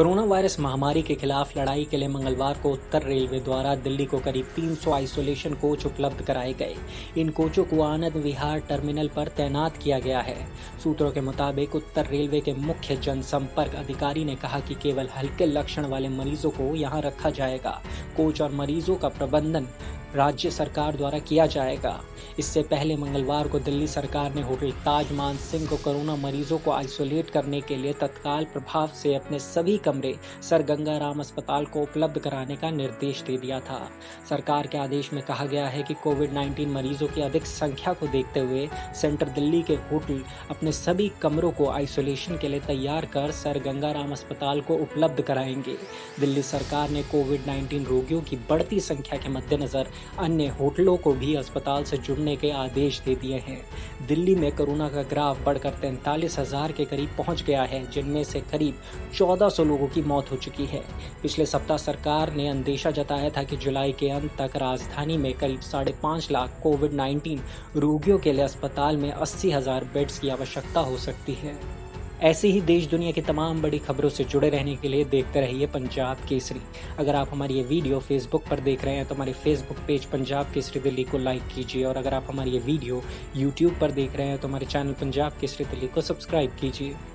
Corona virus महामारी के खिलाफ लड़ाई के लिए मंगलवार को उत्तर रेलवे द्वारा दिल्ली को करीब 300 आइसोलेशन कोच उपलब्ध कराए गए। इन कोचों को आनंद विहार टर्मिनल पर तैनात किया गया है। सूत्रों के मुताबिक उत्तर रेलवे के मुख्य जनसंपर्क अधिकारी ने कहा कि केवल हल्के लक्षण वाले मरीजों को यहां रखा जाएगा। कोच और मरीजों का प्रबंधन राज्य सरकार द्वारा किया जाएगा। इससे पहले मंगलवार को दिल्ली सरकार ने होटल ताज मानसिंह को कोरोना मरीजों को आइसोलेट करने के लिए तत्काल प्रभाव से अपने सभी कमरे सर गंगा राम अस्पताल को उपलब्ध कराने का निर्देश दे दिया था। सरकार के आदेश में कहा गया है कि कोविड-19 मरीजों की अधिक संख्या को देखते हुए सेंट्रल दिल्ली के होटल अपने सभी कमरों को आइसोलेशन के लिए तैयार कर सर गंगा राम अस्पताल को उपलब्ध कराएंगे। दिल्ली सरकार ने कोविड-19 रोगियों की बढ़ती संख्या के मद्देनजर अन्य होटलों को भी अस्पताल से जुड़ने के आदेश दे दिए हैं। दिल्ली में कोरोना का ग्राफ बढ़कर 43,000 के करीब पहुंच गया है, जिनमें से करीब 1400 लोगों की मौत हो चुकी है। पिछले सप्ताह सरकार ने अंदेशा जताया था कि जुलाई के अंत तक राजधानी में करीब 5.5 लाख कोविड-19 रोगियों के लिए अस्पताल में 80,000 बेड्स की आवश्यकता हो सकती है। ऐसे ही देश दुनिया की तमाम बड़ी खबरों से जुड़े रहने के लिए देखते रहिए पंजाब केसरी। अगर आप हमारी ये वीडियो फेसबुक पर देख रहे हैं तो हमारे फेसबुक पेज पंजाब केसरी दिल्ली को लाइक कीजिए, और अगर आप हमारी ये वीडियो यूट्यूब पर देख रहे हैं तो हमारे चैनल पंजाब केसरी दिल्ली को सब्सक्राइब कीजिए।